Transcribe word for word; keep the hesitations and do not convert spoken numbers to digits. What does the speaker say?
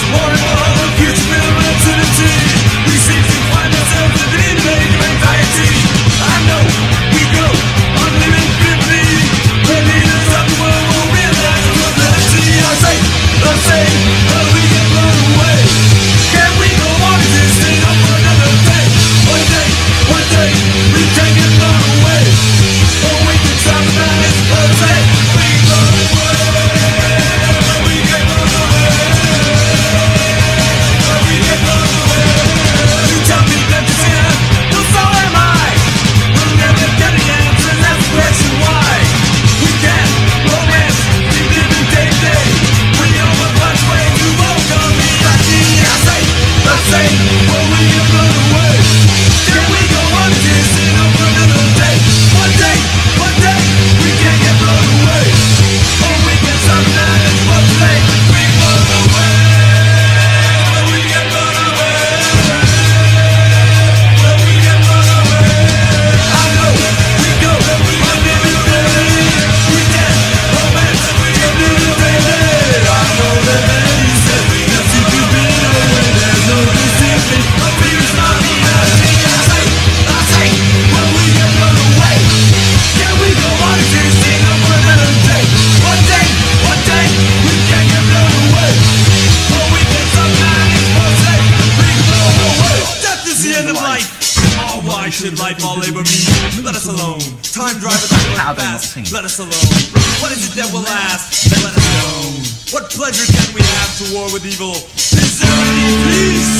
More and more the future will eternity. We seem to find ourselves within major anxiety. I know we go on living quickly. The leaders of the world will realize the ability. I say, I say, but we get blown away. Can we go on existing up for another day? One day, one day, we can get blown away. Or we can stop about it, but say, we blown away. We get blown away. We get blown away. You tell me that you're here, well so am I. We'll never get the answer, that's the question why. We can't romance, we live in day to day. We know what much way to welcome me. I see, I say, I say, well we get blown away. Can we go on existing up for another day? One day, one day, we can get blown away. Or we can stop now, it's what say, we blown away. We get blown away. Well, we get blown away. I know, we go, we live in day. We can romance, we get living day to day. I know that many said we got to be away. There's no deceiving, but fear's not the enemy. I say, I say, well we get blown away. Can we go on existing up for another day? One day, one day, we can get blown away. Or we can sometime, or say, we blown away. Death is the end of life. Oh, why should life all labor me? Let us alone. Time drivers are going fast. Let us alone. What is it that will last? Let us know. What pleasure can we have to war with evil? Is there any peace?